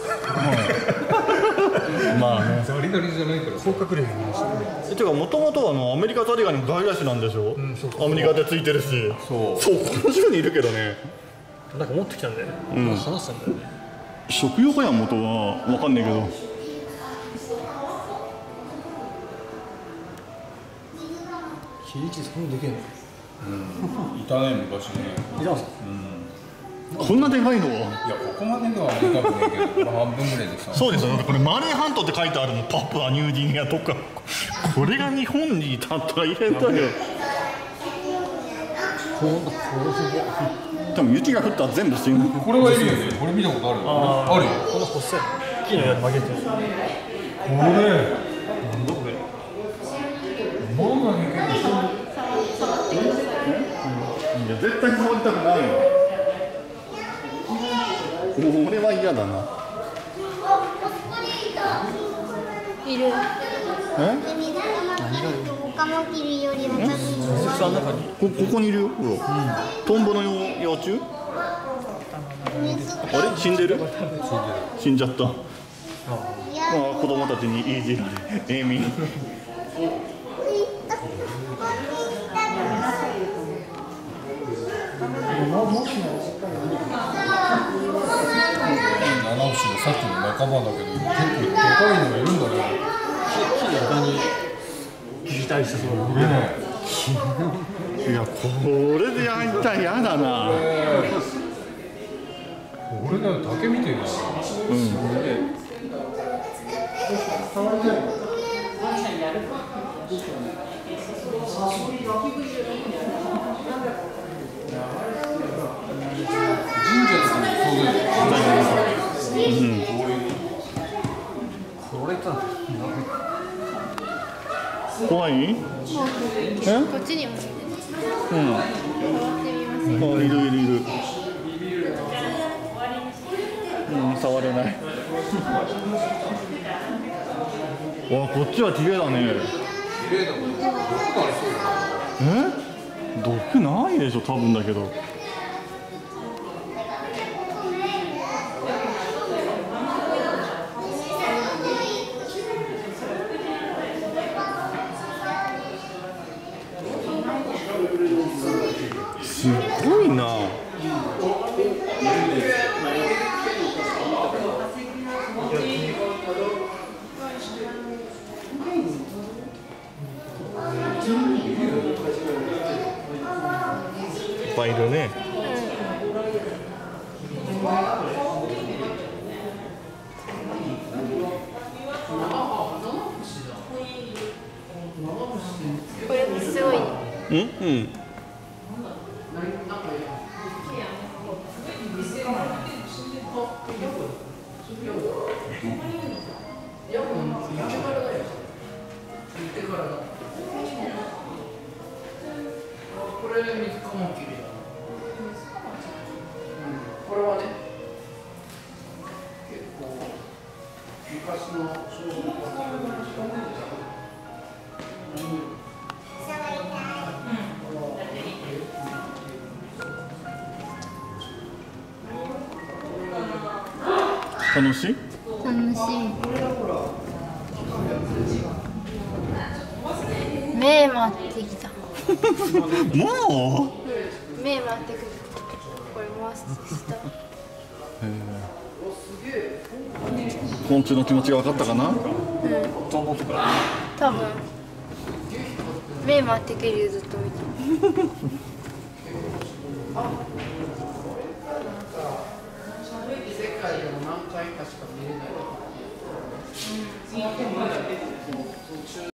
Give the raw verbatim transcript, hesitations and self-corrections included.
まあね。 ザリガニじゃないから甲殻類もえ、てかもともとあのアメリカザリガニも外来種なんでしょ。 うんそうそうアメリカでついてるし。 そうそう、この種にいるけどね。 なんか持ってきたんだよね。 うん話したんだよね。 食用かやん元はわかんねえけど。 切り口そんなでけえの。 うんいたね昔ね。 いたんすか。 こんなでかいの。 いやここまでのはでかくないけど、まあ、半分ぐらいでさ。 そうですよ。だってこれマレー半島って書いてあるの。パプアニューギニアとか。これが日本にいたったら大変だよ。 こんなこ多分雪が降ったら全部死ぬ。 これはいるよね。これ見たことある。 ああるよ。 この細い木のやつ曲げてる。 これ。 なんだこれ。 まだねいや絶対触りたくないよ。俺は嫌だな。 いる。 え？ カマキリよりは多分。 水草の中に。 こここにいるよ。ほら。トンボの幼幼虫？あれ死んでる？死んじゃった。まあ子供たちにいじられ。エイミー。 七星のさっきの仲間だけど結構でかいのがいるんだね。 木の中に擬態してそうな。 ねいやこれでやったら嫌だな。 俺だよ竹見てるな。神社とかにそうだよ。 これか。 怖い？え？ こっちにもいる。 うん。 触ってみます。 あ、いるいるいる。うん、触れない。わあ、こっちは綺麗だね。 綺麗だもん。どっかありそうだな。 え？毒ないでしょ、多分だけど。すごいな。いっぱいいるね。 これすごい。 うんうん。 これ水カマキリだ。これはね、結構昔の小学校楽しい？ 楽しい。目回ってきた。 もう？ 目回ってくる。これ回すした。 昆虫の気持ちが分かったかな？ うん。 トンボとか。 多分。目回ってくるよずっと見て。 世界でも何回かしか見れない。